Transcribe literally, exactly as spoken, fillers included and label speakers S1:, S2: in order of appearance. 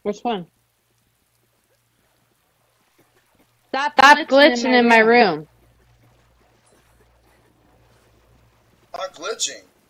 S1: Which one?
S2: Stop,
S1: Stop
S2: glitching,
S1: glitching in my room.
S3: Not glitching.